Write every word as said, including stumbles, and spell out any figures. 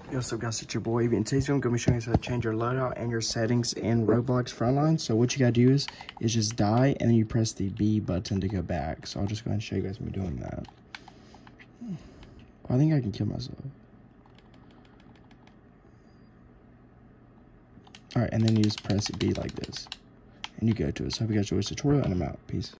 Yo, what's up guys, it's your boy. In today's video, I'm going to be showing you how to change your loadout and your settings in Roblox Frontlines. So what you got to do is, is just die, and then you press the B button to go back. So I'll just go ahead and show you guys me doing that. I think I can kill myself. Alright, and then you just press B like this. And you go to it. So I hope you guys enjoyed this tutorial, and I'm out. Peace.